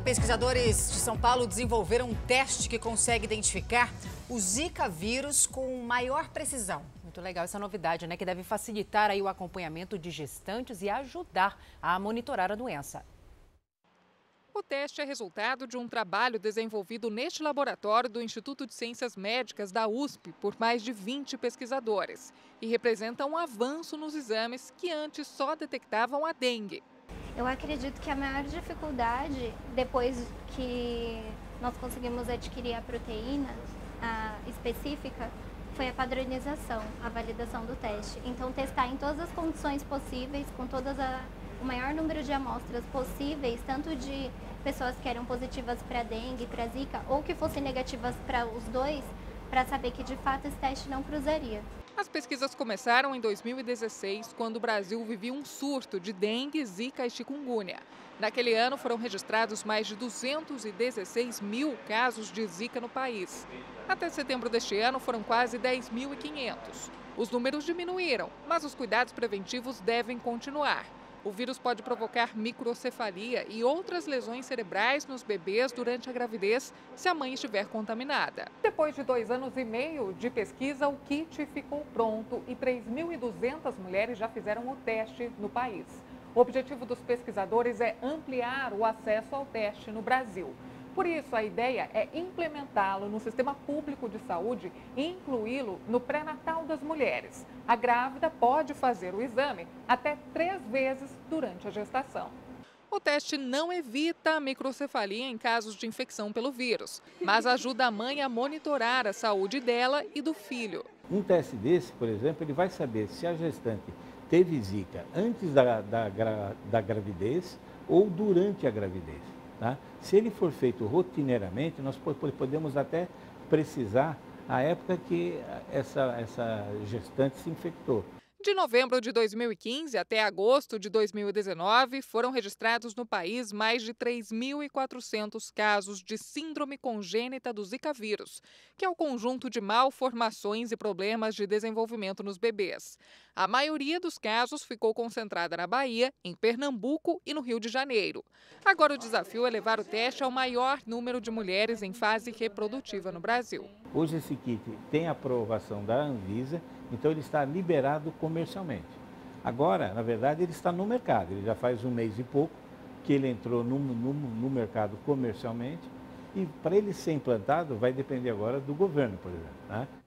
Pesquisadores de São Paulo desenvolveram um teste que consegue identificar o Zika vírus com maior precisão. Muito legal essa novidade, né? Que deve facilitar aí o acompanhamento de gestantes e ajudar a monitorar a doença. O teste é resultado de um trabalho desenvolvido neste laboratório do Instituto de Ciências Médicas da USP por mais de 20 pesquisadores e representa um avanço nos exames que antes só detectavam a dengue. Eu acredito que a maior dificuldade, depois que nós conseguimos adquirir a proteína específica, foi a padronização, a validação do teste. Então, testar em todas as condições possíveis, com o maior número de amostras possíveis, tanto de pessoas que eram positivas para dengue, para zika, ou que fossem negativas para os dois, para saber que de fato esse teste não cruzaria. As pesquisas começaram em 2016, quando o Brasil vivia um surto de dengue, zika e chikungunya. Naquele ano foram registrados mais de 216 mil casos de zika no país. Até setembro deste ano foram quase 10.500. Os números diminuíram, mas os cuidados preventivos devem continuar. O vírus pode provocar microcefalia e outras lesões cerebrais nos bebês durante a gravidez, se a mãe estiver contaminada. Depois de 2 anos e meio de pesquisa, o kit ficou pronto e 3.200 mulheres já fizeram o teste no país. O objetivo dos pesquisadores é ampliar o acesso ao teste no Brasil. Por isso, a ideia é implementá-lo no sistema público de saúde e incluí-lo no pré-natal das mulheres. A grávida pode fazer o exame até 3 vezes durante a gestação. O teste não evita a microcefalia em casos de infecção pelo vírus, mas ajuda a mãe a monitorar a saúde dela e do filho. Um teste desse, por exemplo, ele vai saber se a gestante teve zika antes da gravidez ou durante a gravidez. Tá? Se ele for feito rotineiramente, nós podemos até precisar a época que essa gestante se infectou. De novembro de 2015 até agosto de 2019, foram registrados no país mais de 3.400 casos de síndrome congênita do Zika vírus, que é o conjunto de malformações e problemas de desenvolvimento nos bebês. A maioria dos casos ficou concentrada na Bahia, em Pernambuco e no Rio de Janeiro. Agora o desafio é levar o teste ao maior número de mulheres em fase reprodutiva no Brasil. Hoje esse kit tem aprovação da Anvisa, então ele está liberado comercialmente. Agora, na verdade, ele está no mercado. Ele já faz 1 mês e pouco que ele entrou no mercado comercialmente e para ele ser implantado vai depender agora do governo, por exemplo, né?